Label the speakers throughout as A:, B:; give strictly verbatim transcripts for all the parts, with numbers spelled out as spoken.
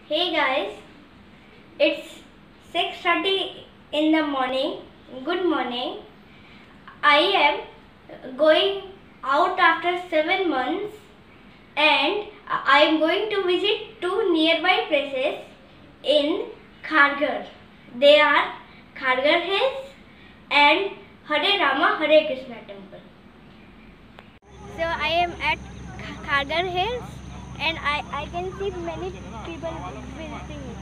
A: Hey guys, it's six thirty in the morning. Good morning. I am going out after seven months and I am going to visit two nearby places in Kharghar. They are Kharghar Hills and Hare Rama, Hare Krishna Temple. So I am at Kharghar Hills and I, I can see many people visiting it.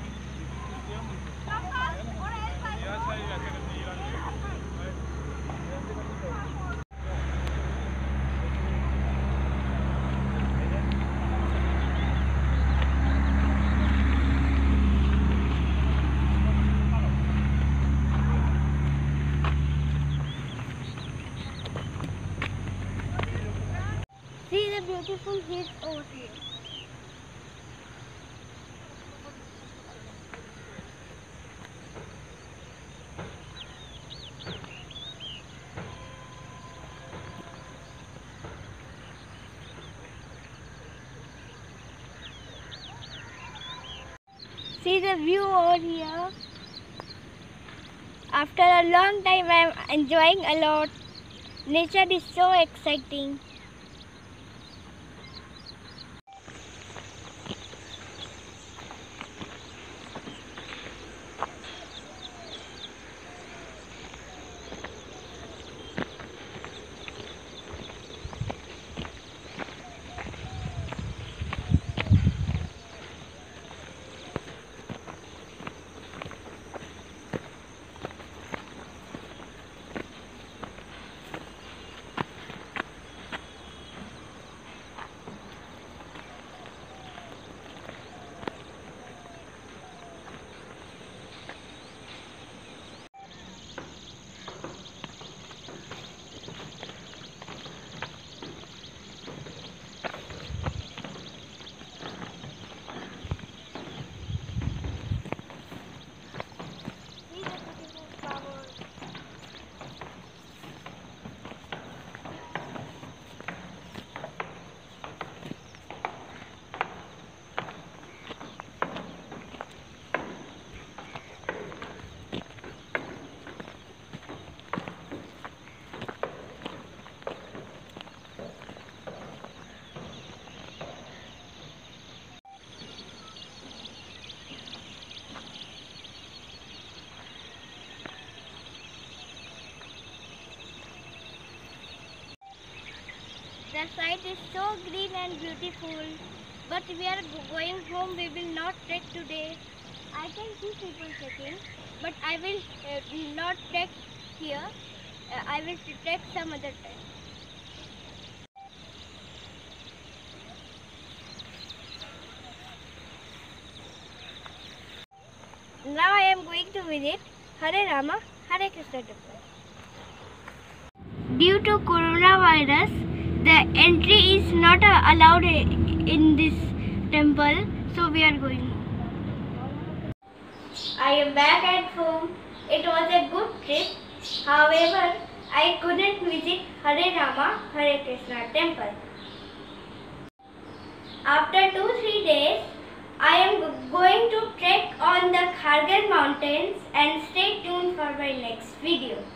A: See the beautiful hills over here. See the view over here. After a long time I am enjoying a lot. Nature is so exciting. The site is so green and beautiful, but we are going home. We will not trek today. I can see people trekking, but I will uh, not trek here. Uh, I will trek some other time. Now I am going to visit Hare Rama, Hare Krishna Temple. Due to coronavirus, the entry is not uh, allowed in this temple, so we are going home. I am back at home. It was a good trip. However, I couldn't visit Hare Rama, Hare Krishna Temple. After two three days, I am going to trek on the Kharghar mountains and stay tuned for my next video.